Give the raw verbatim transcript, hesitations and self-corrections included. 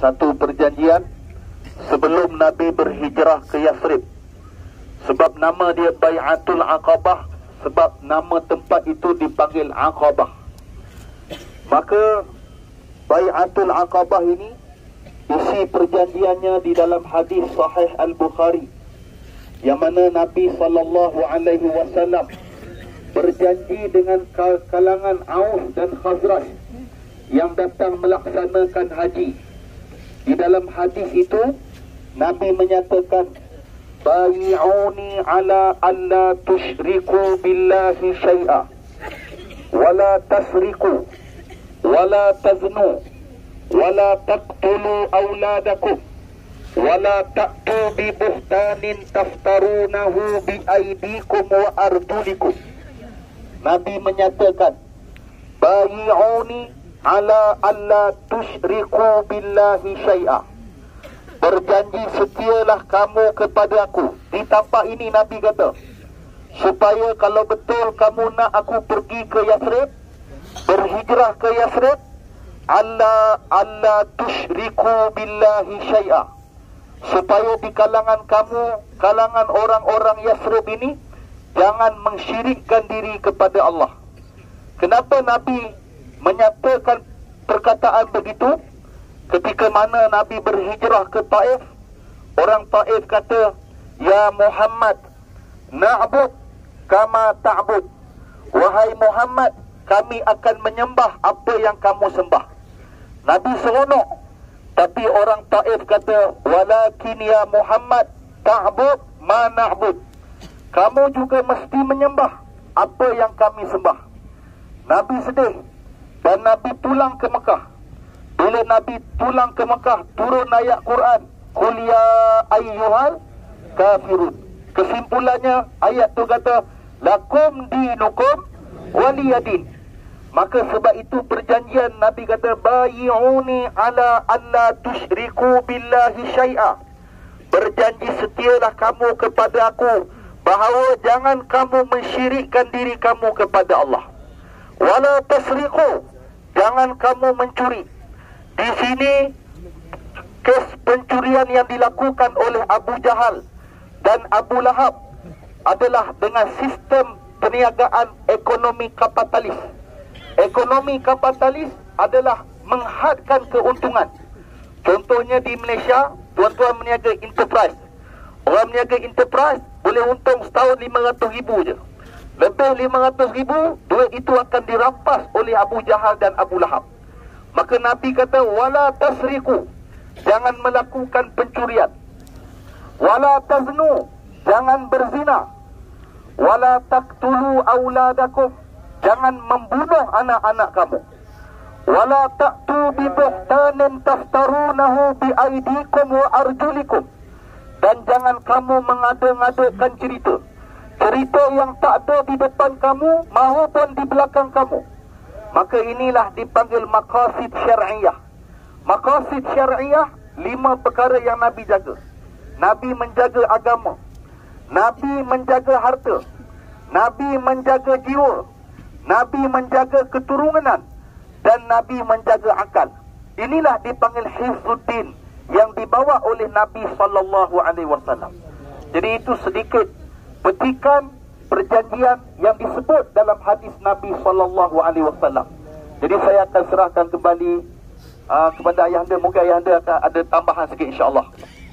satu perjanjian sebelum Nabi berhijrah ke Yathrib. Sebab nama dia Bai'atul Aqabah, sebab nama tempat itu dipanggil Aqabah. Maka Bai'atul Aqabah ini isi perjanjiannya di dalam hadis Sahih Al-Bukhari, yang mana Nabi sallallahu alaihi wasallam berjanji dengan kalangan Aus dan Khazraj yang datang melaksanakan haji. Di dalam hadis itu Nabi menyatakan, bai'uni ala alla tusyriku billahi syai'a wala tasriku wala taznu wala taqtulu awladakum wala ta'tu bi buhtanin taftarunahu bi aydikum wa arjulikum. Nabi menyatakan, bai'uni ala alla tusyriku billahi syai'a, berjanji setialah kamu kepada aku. Di tapak ini Nabi kata, supaya kalau betul kamu nak aku pergi ke Yathrib, berhijrah ke Yathrib, alla alla tusyriku billahi syai'a, supaya di kalangan kamu, kalangan orang-orang Yathrib ini, jangan mensyirikkan diri kepada Allah. Kenapa Nabi menyatakan perkataan begitu? Ketika mana Nabi berhijrah ke Taif, orang Taif kata, ya Muhammad, na'bud kama ta'bud. Wahai Muhammad, kami akan menyembah apa yang kamu sembah. Nabi seronok. Tapi orang Taif kata, walakin ya Muhammad, ta'bud ma na'bud. Kamu juga mesti menyembah apa yang kami sembah. Nabi sedih dan Nabi pulang ke Mekah. Bila Nabi pulang ke Mekah, turun ayat Quran, qul ya ayyuhal kafirun. Kesimpulannya ayat tu kata, lakum dinukum waliyadin. Maka sebab itu perjanjian Nabi kata, bai'uni ala alla tusyriku billahi syai'a, berjanji setialah kamu kepada aku, bahawa jangan kamu mensyirikkan diri kamu kepada Allah. Wala tasriqu, jangan kamu mencuri. Di sini kes pencurian yang dilakukan oleh Abu Jahal dan Abu Lahab adalah dengan sistem perniagaan ekonomi kapitalis. Ekonomi kapitalis adalah menghadkan keuntungan. Contohnya di Malaysia, tuan-tuan meniaga enterprise. Orang meniaga enterprise boleh untung setahun lima ratus ribu je. Lebih lima ratus ribu, duit itu akan dirampas oleh Abu Jahal dan Abu Lahab. Maka Nabi kata, wala tasriku, jangan melakukan pencurian. Wala taznu, jangan berzina. Wala taqtulu awladakum, jangan membunuh anak-anak kamu. Wala ta'tu bi buhtanin taftarunahu bi aydikum wa arjulikum, dan jangan kamu mengada-ngadakan cerita. Cerita yang tak ada di depan kamu maupun di belakang kamu. Maka inilah dipanggil maqasid syar'iyah. Maqasid syar'iyah, lima perkara yang Nabi jaga. Nabi menjaga agama, Nabi menjaga harta, Nabi menjaga jiwa, Nabi menjaga keturunan, dan Nabi menjaga akal. Inilah dipanggil hifzuddin yang dibawa oleh Nabi sallallahu alaihi wasallam. Jadi itu sedikit petikan perjanjian yang disebut dalam hadis Nabi sallallahu alaihi wasallam. Jadi saya akan serahkan kembali uh, kepada ayahanda. Mungkin ayahanda akan ada tambahan sikit, insya-Allah.